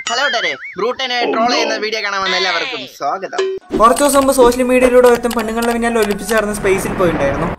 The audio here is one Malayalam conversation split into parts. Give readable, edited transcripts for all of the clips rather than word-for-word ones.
ഹലോ ടരെ ബ്രൂട്ടനെ ട്രോൾ ചെയ്യുന്ന വീഡിയോ കാണാൻ വന്ന എല്ലാവർക്കും സ്വാഗതം. കുറച്ചു ദിവസം മുമ്പ് സോഷ്യൽ മീഡിയയിലൂടെ ഒരുത്തം പെണ്ണുങ്ങളുടെ പിന്നാലെ ഒലിപ്പിച്ച് ചേർന്ന് സ്പേസിൽ പോയിട്ടുണ്ടായിരുന്നു.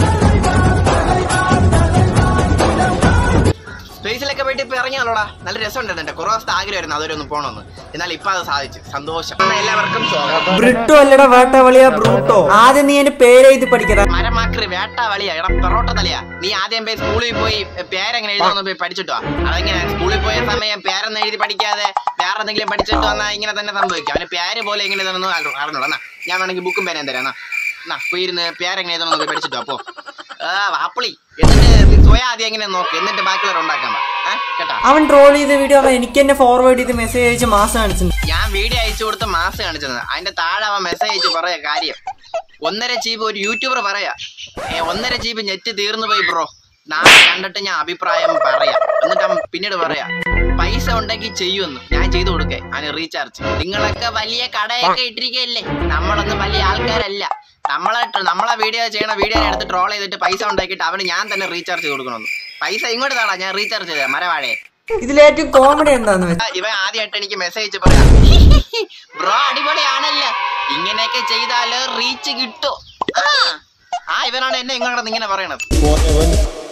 സ്പേസിലൊക്കെ പോയിട്ട് ഇപ്പൊ ഇറങ്ങിയാലോടാ, നല്ല രസമുണ്ടായിരുന്നു. കുറെ ദിവസത്തെ ആഗ്രഹമായിരുന്നു അതൊരൊന്ന് പോകണമെന്ന്. എന്നാൽ ഇപ്പൊ അത് സാധിച്ചു, സന്തോഷം. എല്ലാവർക്കും സ്വാഗതം. ബ്രിട്ടോ അല്ലടാ വേട്ടാവളിയാ ബ്രൂട്ടോ. ആദ്യം നീ എന്റെ പേരെഴുതി പഠിക്കടാ. മരമാക്രി വേട്ടാവളിയാ, എടാ പെറോട്ട തലയാ. നീ ആദ്യം പോയി സ്കൂളിൽ പോയി പേരെങ്ങനെ എഴുതാന്ന് പോയി പഠിച്ചിട്ടോ. അതെങ്ങനെ സ്കൂളിൽ പോയ സമയം പേരൊന്നും എഴുതി പഠിക്കാതെ വേറെ എന്തെങ്കിലും പഠിച്ചിട്ട് വന്നാൽ ഇങ്ങനെ തന്നെ സംഭവിക്കും. അവന് പേര് പോലെ എങ്ങനെ ഇതൊന്നും അറിഞ്ഞോളാം. ഞാൻ വേണമെങ്കിൽ ബുക്കും പേനയും തരാം. പോയിരുന്ന് പേരെങ്ങനെ എഴുതണമെന്ന് പോയി പഠിച്ചിട്ടോ. അപ്പോ വാപ്പിളി എന്നിട്ട് സ്വയം ആദ്യം എങ്ങനെ നോക്ക്, എന്നിട്ട് ബാക്കിയുള്ളവർ ഉണ്ടാക്കാൻ കേട്ടാ. അവൻ ട്രോൾ ചെയ്ത വീഡിയോ എനിക്ക് തന്നെ ഫോർവേഡ് ചെയ്ത് മെസ്സേജ് അയച്ച് മാസം കാണിച്ചിട്ടുണ്ട്. ഞാൻ വീഡിയോ അയച്ചു കൊടുത്ത് മാസം കാണിച്ചത്. അതിന്റെ താഴെ അവൻ മെസ്സേജ് അയച്ച് പറയാ കാര്യം 1.5 GB ഒരു യൂട്യൂബർ പറയാ 1.5 GB നെറ്റ് തീർന്നു പോയി ബ്രോ, നാളെ കണ്ടിട്ട് ഞാൻ അഭിപ്രായം പറയാം. എന്നിട്ട് അവൻ പിന്നീട് പറയാ പൈസ ഉണ്ടെങ്കിൽ ചെയ്യുമെന്ന്. ഞാൻ ചെയ്തു കൊടുക്കേ അതിന് റീചാർജ്. നിങ്ങളൊക്കെ വലിയ കടയൊക്കെ ഇട്ടിരിക്കല്ലേ, നമ്മളൊന്നും വലിയ ആൾക്കാരല്ല. നമ്മളെ വീഡിയോ ചെയ്യണ വീഡിയോ എടുത്ത് ട്രോൾ ചെയ്തിട്ട് പൈസ ഉണ്ടാക്കിയിട്ട് അവന് ഞാൻ തന്നെ റീചാർജ് ചെയ്ത് കൊടുക്കണമെന്ന്. പൈസ ഇങ്ങോട്ട് താടാ, ഞാൻ റീചാർജ് ചെയ്ത മരവാഴയെ. ഇതിലേറ്റവും കോമഡി എന്താന്ന് വെച്ചാൽ ഇവൻ ആദ്യമായിട്ട് എനിക്ക് മെസ്സേജ് പറയാ ബ്രോ അടിപൊളിയാണല്ലോ, ഇങ്ങനെയൊക്കെ ചെയ്താല് റീച്ച് കിട്ടും. ഇവനാണ് എന്നെ ഇങ്ങനെ പറയണത്.